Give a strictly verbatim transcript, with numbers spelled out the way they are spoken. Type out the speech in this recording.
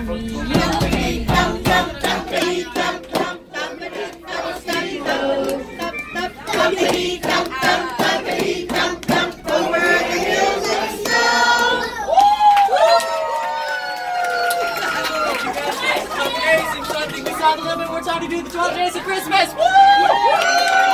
Amazing, something. We still have a little bit more time to do the twelve days of Christmas. Woo!